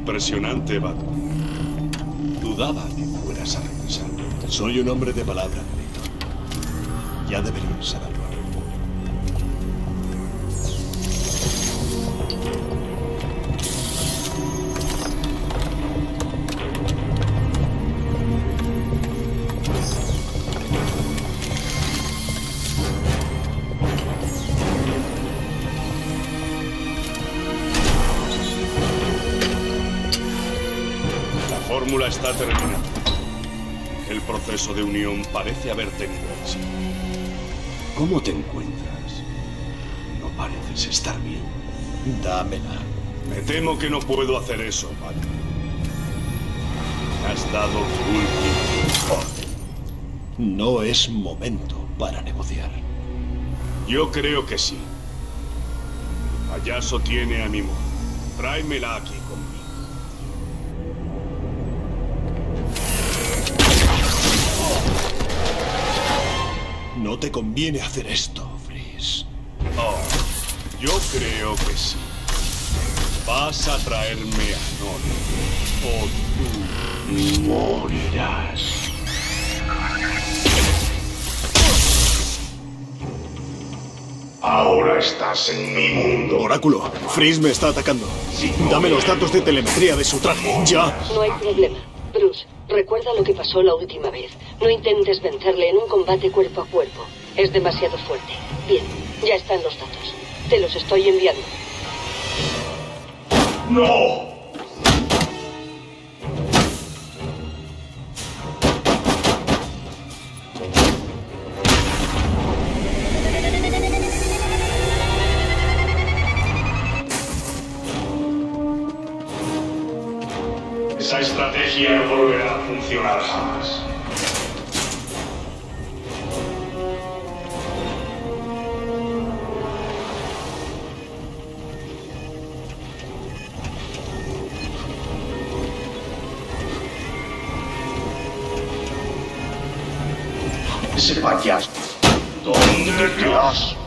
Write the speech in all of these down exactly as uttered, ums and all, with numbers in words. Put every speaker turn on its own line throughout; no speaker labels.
Impresionante, Batman. Dudaba que fueras a regresar. Soy un hombre de palabra, Clayton. Ya deberías saberlo. La fórmula está terminada. El proceso de unión parece haber tenido éxito. ¿Cómo te encuentras? No pareces estar bien. Dámela. Me temo que no puedo hacer eso, Batman. Has dado tu último orden. No es momento para negociar. Yo creo que sí. Payaso tiene a mi mujer. Tráemela aquí conmigo. No te conviene hacer esto, Freeze. Oh, yo creo que sí. Vas a traerme a Norman, o tú morirás.
Ahora estás en mi mundo.
Oráculo, Freeze me está atacando. Dame los datos de telemetría de su traje, ya.
No hay problema. Bruce, recuerda lo que pasó la última vez. No intentes vencerle en un combate cuerpo a cuerpo. Es demasiado fuerte. Bien, ya están los datos. Te los estoy enviando.
¡No! Esa estrategia no volverá a funcionar jamás. Ese payaso. ¿Dónde te has?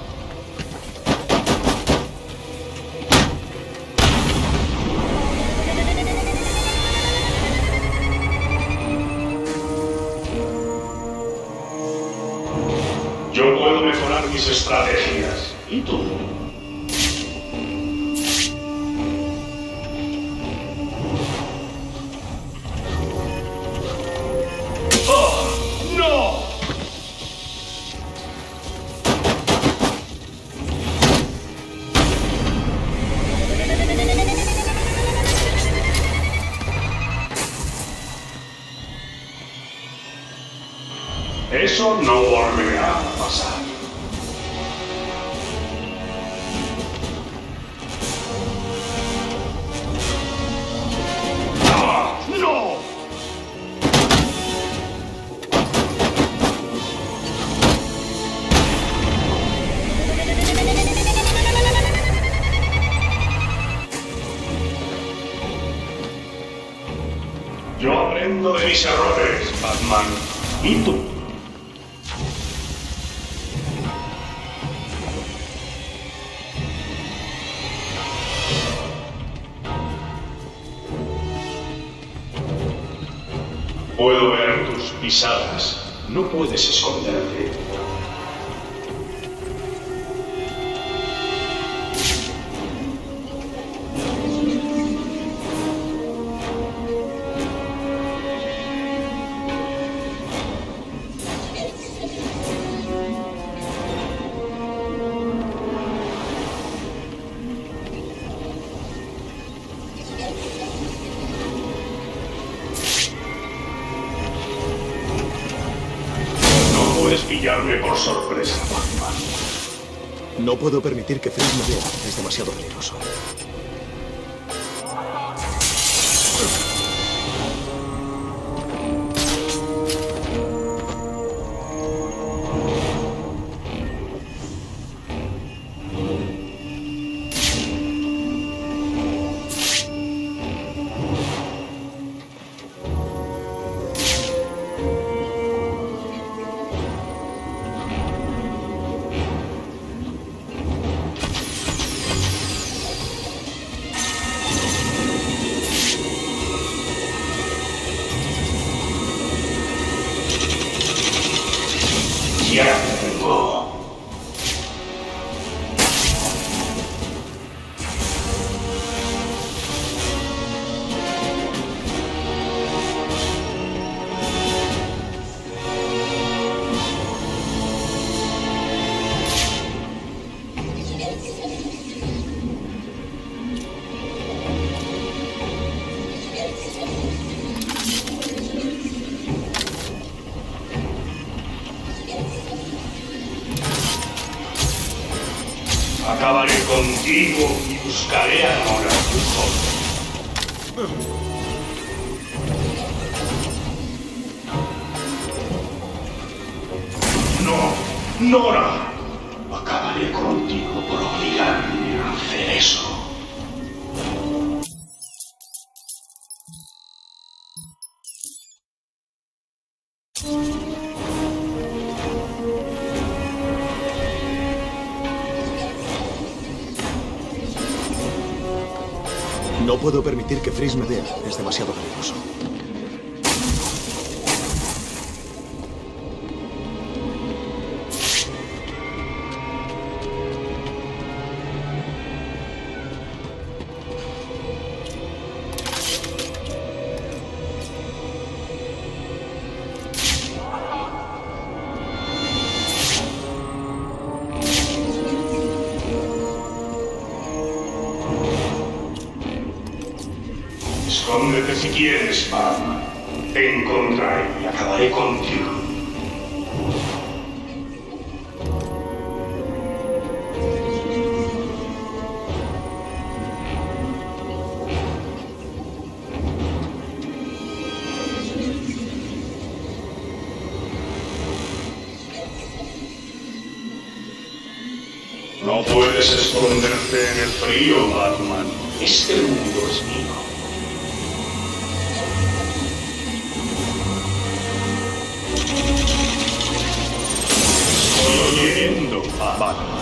Yo puedo mejorar mis estrategias. ¿Y tú? ¡Oh! ¡No! Eso no volverá a pasar. ¡Ah! ¡No! Yo aprendo de mis errores, Batman. ¿Y tú? Puedo ver tus pisadas. No puedes esconderte. Puedes pillarme por sorpresa, Batman.
No puedo permitir que Freeze me vea. Es demasiado peligroso.
Ya tengo. Acabaré contigo y buscaré a Nora, tu joven. No, Nora. Acabaré contigo por obligarme a hacer eso.
No puedo permitir que Freeze me vea. Es demasiado peligroso.
Escóndete si quieres, Batman. Te encontraré y acabaré contigo. No puedes esconderte en el frío, Batman. Este mundo es mío. Estoy oyendo a Batman.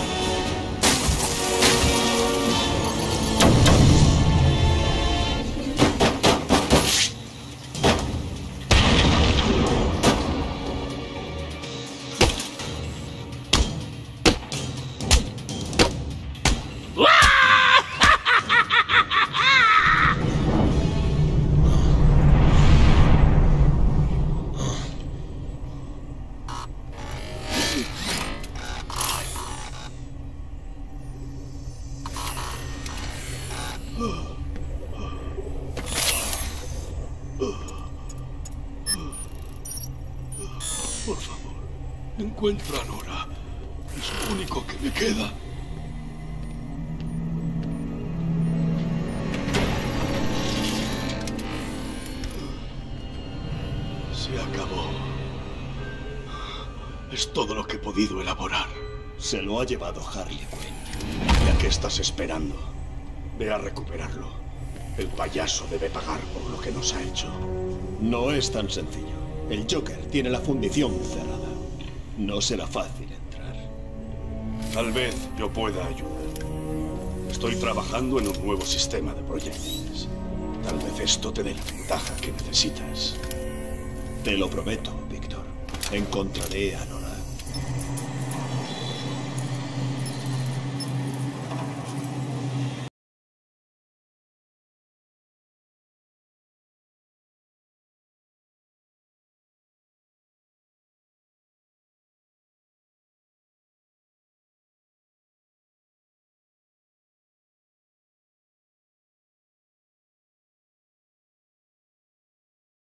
Por favor, encuentra a Nora. Es lo único que me queda. Se acabó. Es todo lo que he podido elaborar.
Se lo ha llevado Harley Quinn.
¿Y a qué estás esperando? Ve a recuperarlo. El payaso debe pagar por lo que nos ha hecho.
No es tan sencillo. El Joker tiene la fundición cerrada. No será fácil entrar.
Tal vez yo pueda ayudar. Estoy trabajando en un nuevo sistema de proyectiles. Tal vez esto te dé la ventaja que necesitas.
Te lo prometo, Víctor. Encontraré a Nora.